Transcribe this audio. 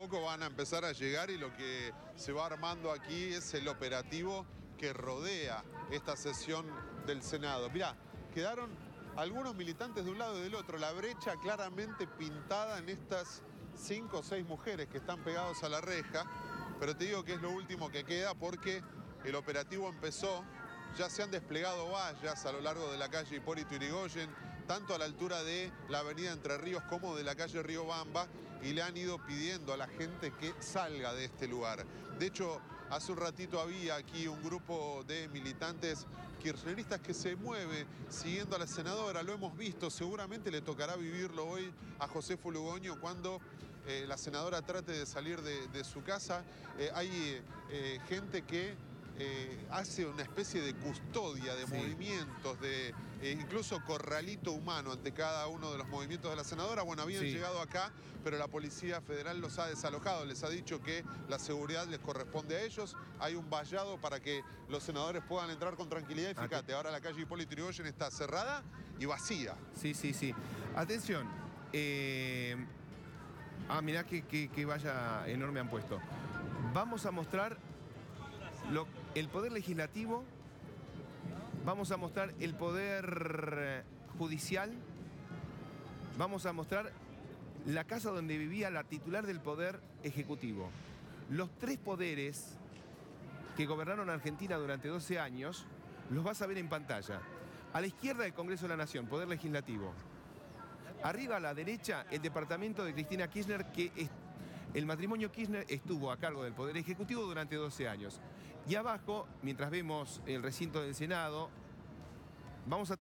poco van a empezar a llegar y lo que se va armando aquí es el operativo que rodea esta sesión del Senado. Mirá, quedaron algunos militantes de un lado y del otro, la brecha claramente pintada en estas 5 o 6 mujeres que están pegados a la reja, pero te digo que es lo último que queda porque el operativo empezó, ya se han desplegado vallas a lo largo de la calle Hipólito Yrigoyen, tanto a la altura de la avenida Entre Ríos como de la calle Riobamba, y le han ido pidiendo a la gente que salga de este lugar. De hecho, hace un ratito había aquí un grupo de militantes kirchneristas que se mueve siguiendo a la senadora, lo hemos visto, seguramente le tocará vivirlo hoy a Josefo Lugoño cuando la senadora trate de salir de su casa. Hay gente que hace una especie de custodia de movimientos, de incluso corralito humano ante cada uno de los movimientos de la senadora. Bueno, habían llegado acá, pero la Policía Federal los ha desalojado, les ha dicho que la seguridad les corresponde a ellos. Hay un vallado para que los senadores puedan entrar con tranquilidad y fíjate, ahora la calle Hipólito Yrigoyen está cerrada y vacía. Sí. Atención. Mirá que valla enorme han puesto. Vamos a mostrar el poder legislativo, vamos a mostrar el poder judicial, vamos a mostrar la casa donde vivía la titular del poder ejecutivo. Los 3 poderes que gobernaron Argentina durante 12 años, los vas a ver en pantalla. A la izquierda el Congreso de la Nación, poder legislativo. Arriba a la derecha el departamento de Cristina Kirchner, que el matrimonio Kirchner estuvo a cargo del Poder Ejecutivo durante 12 años. Y abajo, mientras vemos el recinto del Senado, vamos a